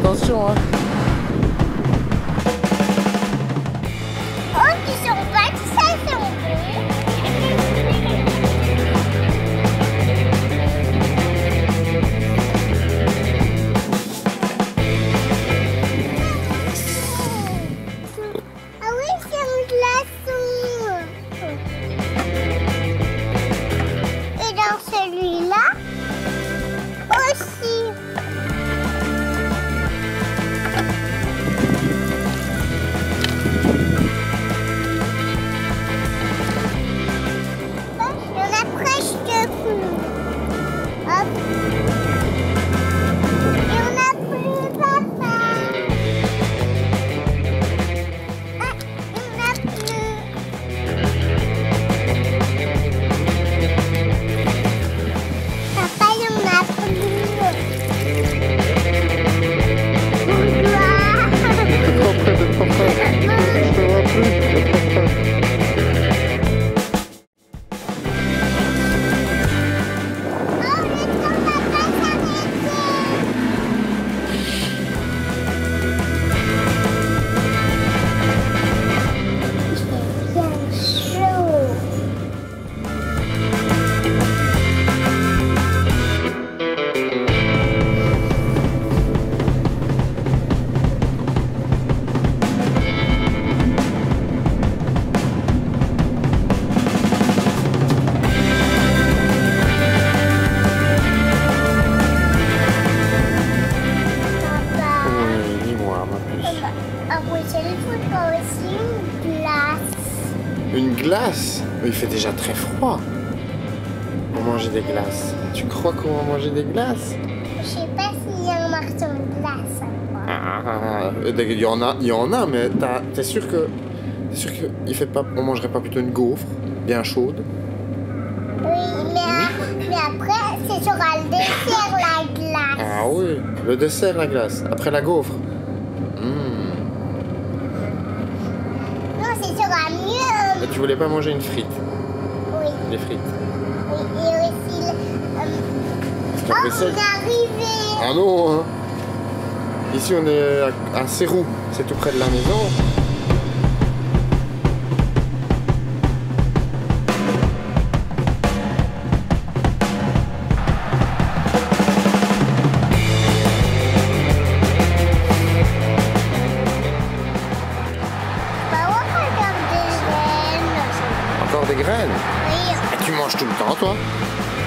attention, hein. Oh, ils sont pas tout ça, ils sont ah oui, c'est un glaçon. Et dans celui-là aussi. Il y en a presque plus. Hop. Il y en a plus, papa. Ah, il y en a plus. Papa, il y en a plus. Trop près de papa. Je te vois plus. Oh, le temps va pas s'arrêter. J'ai bien chaud. Papa. Oui, dis-moi, ma puce. À Bruxelles, il faudra aussi une glace. Une glace? Mais il fait déjà très froid pour manger des glaces. Tu crois qu'on va manger des glaces? Je sais pas s'il y a un marteau de glace à quoi. Il y en a, mais t'es sûr que il fait pas, on mangerait pas plutôt une gaufre bien chaude? Oui, mais après, c'est sur le dessert la glace. Ah oui, le dessert, la glace, après la gaufre. Non, c'est sur mieux. Et tu voulais pas manger une frite? Oui, Les frites. oui, et aussi. Ton Oh, vaisselle. on est arrivé. Ah non, hein. Ici on est à Céroux, c'est tout près de la maison. Bah, on regarde des graines. Encore des graines? Oui, Et tu manges tout le temps, toi?